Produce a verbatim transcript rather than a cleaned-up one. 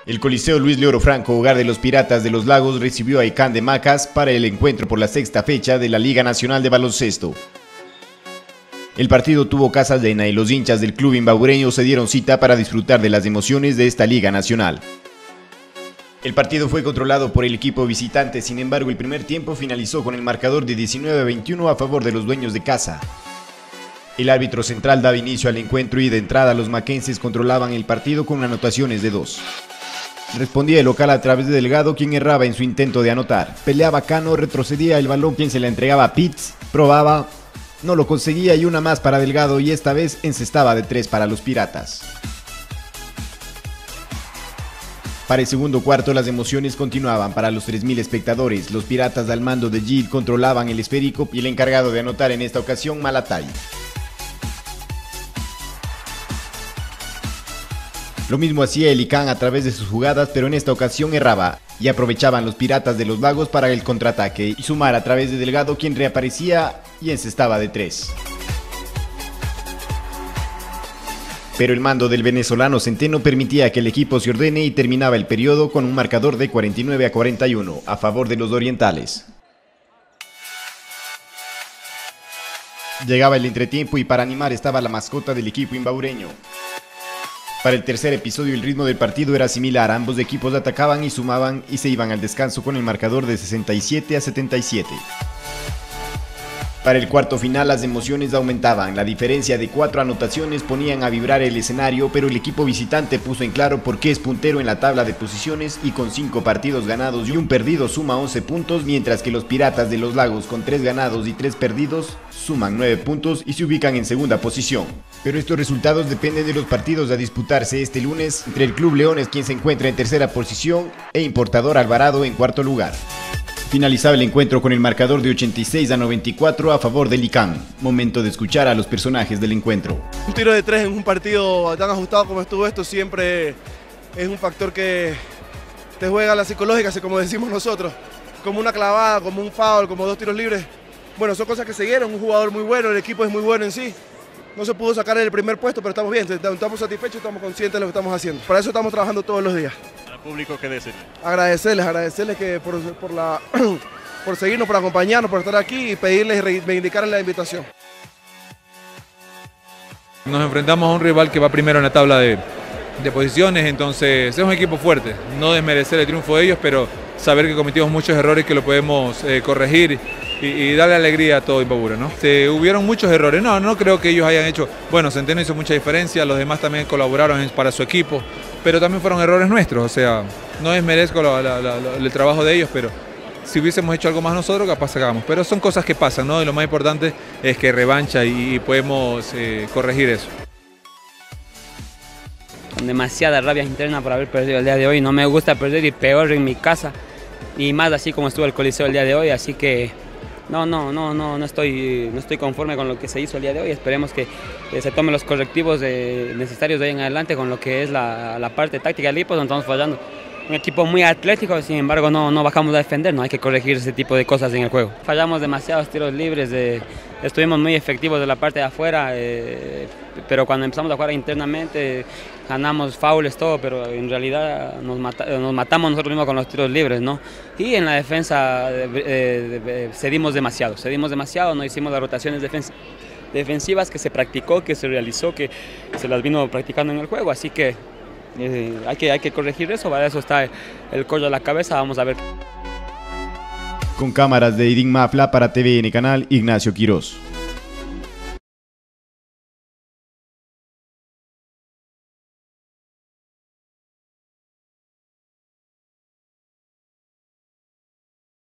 El Coliseo Luis Leoro Franco, hogar de los Piratas de los Lagos, recibió a Icán de Macas para el encuentro por la sexta fecha de la Liga Nacional de Baloncesto. El partido tuvo casa llena y los hinchas del club imbabureño se dieron cita para disfrutar de las emociones de esta Liga Nacional. El partido fue controlado por el equipo visitante, sin embargo el primer tiempo finalizó con el marcador de diecinueve a veintiuno a favor de los dueños de casa. El árbitro central daba inicio al encuentro y de entrada los maquenses controlaban el partido con anotaciones de dos. Respondía el local a través de Delgado, quien erraba en su intento de anotar. Peleaba Cano, retrocedía el balón, quien se la entregaba a Pitts, probaba, no lo conseguía y una más para Delgado y esta vez encestaba de tres para los Piratas. Para el segundo cuarto las emociones continuaban para los tres mil espectadores. Los Piratas al mando de Gil controlaban el esférico y el encargado de anotar en esta ocasión, Malatay. Lo mismo hacía el Icán a través de sus jugadas, pero en esta ocasión erraba y aprovechaban los Piratas de los Lagos para el contraataque y sumar a través de Delgado, quien reaparecía y encestaba de tres. Pero el mando del venezolano Centeno permitía que el equipo se ordene y terminaba el periodo con un marcador de cuarenta y nueve a cuarenta y uno a favor de los orientales. Llegaba el entretiempo y para animar estaba la mascota del equipo imbabureño. Para el tercer episodio el ritmo del partido era similar, ambos equipos atacaban y sumaban y se iban al descanso con el marcador de sesenta y siete a setenta y siete. Para el cuarto final las emociones aumentaban, la diferencia de cuatro anotaciones ponían a vibrar el escenario, pero el equipo visitante puso en claro por qué es puntero en la tabla de posiciones y con cinco partidos ganados y un perdido suma once puntos, mientras que los Piratas de los Lagos con tres ganados y tres perdidos suman nueve puntos y se ubican en segunda posición. Pero estos resultados dependen de los partidos a disputarse este lunes entre el Club Leones, quien se encuentra en tercera posición, e Importador Alvarado en cuarto lugar. Finalizaba el encuentro con el marcador de ochenta y seis a noventa y cuatro a favor del Icán. Momento de escuchar a los personajes del encuentro. Un tiro de tres en un partido tan ajustado como estuvo esto siempre es un factor que te juega la psicológica, así como decimos nosotros. Como una clavada, como un foul, como dos tiros libres. Bueno, son cosas que se dieron, un jugador muy bueno, el equipo es muy bueno en sí. No se pudo sacar el primer puesto, pero estamos bien, estamos satisfechos, estamos conscientes de lo que estamos haciendo. Para eso estamos trabajando todos los días. Al público, ¿qué decirle? Agradecerles, agradecerles que por, por, la, por seguirnos, por acompañarnos, por estar aquí y pedirles y reivindicarles la invitación. Nos enfrentamos a un rival que va primero en la tabla de, de posiciones, entonces es un equipo fuerte. No desmerecer el triunfo de ellos, pero saber que cometimos muchos errores que lo podemos eh, corregir y, y darle alegría a todo Imbabura, ¿no? Se, hubieron muchos errores, no, no creo que ellos hayan hecho, bueno, Centeno hizo mucha diferencia, los demás también colaboraron para su equipo, pero también fueron errores nuestros, o sea, no desmerezco la, la, la, la, el trabajo de ellos, pero si hubiésemos hecho algo más nosotros, capaz sacamos, pero son cosas que pasan, ¿no? Y lo más importante es que revancha y, y podemos eh, corregir eso. Con demasiada rabia interna por haber perdido el día de hoy, no me gusta perder y peor en mi casa, y más así como estuvo el Coliseo el día de hoy, así que no, no, no, no, no estoy, no estoy conforme con lo que se hizo el día de hoy. Esperemos que eh, se tomen los correctivos de, necesarios de ahí en adelante con lo que es la, la parte táctica del equipo, donde estamos fallando. Un equipo muy atlético, sin embargo no, no bajamos a defender, no hay que corregir ese tipo de cosas en el juego. Fallamos demasiados tiros libres, de, estuvimos muy efectivos de la parte de afuera, eh, pero cuando empezamos a jugar internamente ganamos fouls, todo, pero en realidad nos, mata, nos matamos nosotros mismos con los tiros libres, ¿no? Y en la defensa eh, eh, cedimos demasiado, cedimos demasiado, no hicimos las rotaciones defens defensivas que se practicó, que se realizó, que se las vino practicando en el juego, así que Eh, hay que, hay que corregir eso, para eso está el collo a la cabeza, vamos a ver. Con cámaras de Idín Mafla para T V N Canal, Ignacio Quiroz.